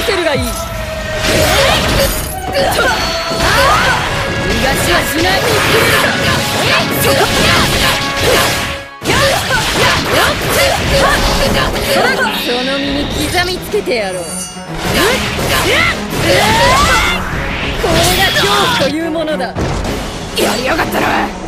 せるがいい。逃がしはしない。その身に刻みつけてやろう。これが恐怖というものだ。 やりやがったな。